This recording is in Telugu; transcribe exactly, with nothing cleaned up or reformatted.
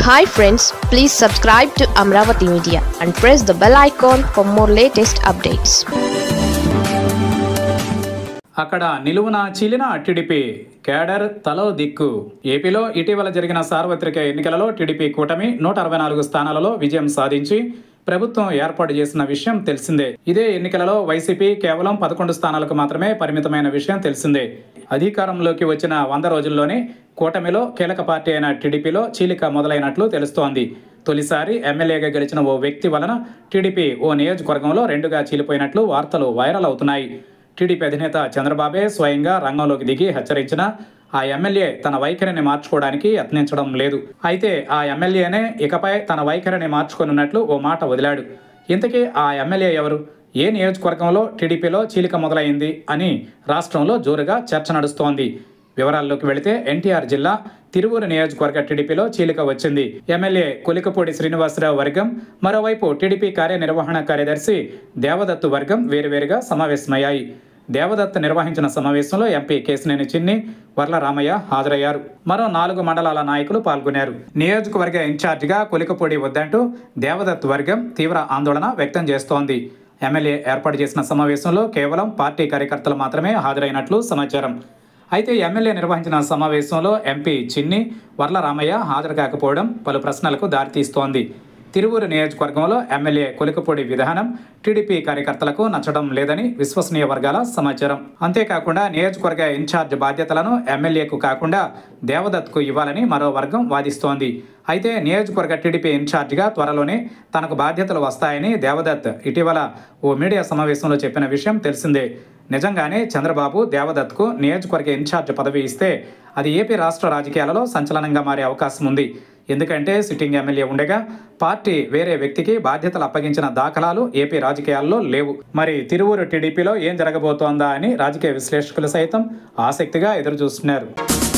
Hi friends, please subscribe to Amravati Media and press the bell icon for more latest updates. అక్కడ నిలువున చీలిన టీడీపీ కేడర్ తలో దిక్కు. ఏపీలో ఇటీవల జరిగిన సార్వత్రిక ఎన్నికలలో టీడీపీ కూటమి నూట అరవై నాలుగు స్థానాలలో విజయం సాధించి ప్రభుత్వం ఏర్పాటు చేసిన విషయం తెలిసిందే. ఇదే ఎన్నికలలో వైసీపీ కేవలం పదకొండు స్థానాలకు మాత్రమే పరిమితమైన విషయం తెలిసిందే. అధికారంలోకి వచ్చిన వంద రోజుల్లోనే కూటమిలో కీలక పార్టీ అయిన టీడీపీలో చీలిక మొదలైనట్లు తెలుస్తోంది. తొలిసారి ఎమ్మెల్యేగా గెలిచిన ఓ వ్యక్తి వలన టీడీపీ ఓ నియోజకవర్గంలో రెండుగా చీలిపోయినట్లు వార్తలు వైరల్ అవుతున్నాయి. టీడీపీ అధినేత చంద్రబాబే స్వయంగా రంగంలోకి దిగి హెచ్చరించినా ఆ ఎమ్మెల్యే తన వైఖరిని మార్చుకోవడానికి యత్నించడం లేదు. అయితే ఆ ఎమ్మెల్యేనే ఇకపై తన వైఖరిని మార్చుకొనున్నట్లు ఓ మాట వదిలాడు. ఇంతకీ ఆ ఎమ్మెల్యే ఎవరు? ఏ నియోజకవర్గంలో టీడీపీలో చీలిక మొదలైంది అని రాష్ట్రంలో జోరుగా చర్చ నడుస్తోంది. వివరాల్లోకి వెళితే ఎన్టీఆర్ జిల్లా తిరువూరు నియోజకవర్గ టీడీపీలో చీలిక వచ్చింది. ఎమ్మెల్యే కొలికపూడి శ్రీనివాసరావు వర్గం, మరోవైపు టీడీపీ కార్యనిర్వహణ కార్యదర్శి దేవదత్తు వర్గం వేరువేరుగా సమావేశమయ్యాయి. దేవదత్ నిర్వహించిన సమావేశంలో ఎంపీ కేశినేని చిన్ని, వర్ల రామయ్య హాజరయ్యారు. మరో నాలుగు మండలాల నాయకులు పాల్గొన్నారు. నియోజకవర్గ ఇన్ఛార్జిగా కొలికపూడి వద్దంటూ దేవదత్ వర్గం తీవ్ర ఆందోళన వ్యక్తం చేస్తోంది. ఎమ్మెల్యే ఏర్పాటు చేసిన సమావేశంలో కేవలం పార్టీ కార్యకర్తలు మాత్రమే హాజరైనట్లు సమాచారం. అయితే ఎమ్మెల్యే నిర్వహించిన సమావేశంలో ఎంపీ చిన్ని, వర్ల రామయ్య హాజరు కాకపోవడం పలు ప్రశ్నలకు దారితీస్తోంది. తిరువూరు నియోజకవర్గంలో ఎమ్మెల్యే కొలికపూడి విధానం టీడీపీ కార్యకర్తలకు నచ్చడం లేదని విశ్వసనీయ వర్గాల సమాచారం. అంతేకాకుండా నియోజకవర్గ ఇన్ఛార్జ్ బాధ్యతలను ఎమ్మెల్యేకు కాకుండా దేవదత్కు ఇవ్వాలని మరో వర్గం వాదిస్తోంది. అయితే నియోజకవర్గ టీడీపీ ఇన్ఛార్జిగా త్వరలోనే తనకు బాధ్యతలు వస్తాయని దేవదత్ ఇటీవల ఓ మీడియా సమావేశంలో చెప్పిన విషయం తెలిసిందే. నిజంగానే చంద్రబాబు దేవదత్కు నియోజకవర్గ ఇన్ఛార్జ్ పదవి ఇస్తే అది ఏపీ రాష్ట్ర రాజకీయాలలో సంచలనంగా మారే అవకాశం ఉంది. ఎందుకంటే సిట్టింగ్ ఎమ్మెల్యే ఉండగా పార్టీ వేరే వ్యక్తికి బాధ్యతలు అప్పగించిన దాఖలాలు ఏపీ రాజకీయాల్లో లేవు. మరి తిరువూరు టీడీపీలో ఏం జరగబోతోందా అని రాజకీయ విశ్లేషకులు సైతం ఆసక్తిగా ఎదురుచూస్తున్నారు.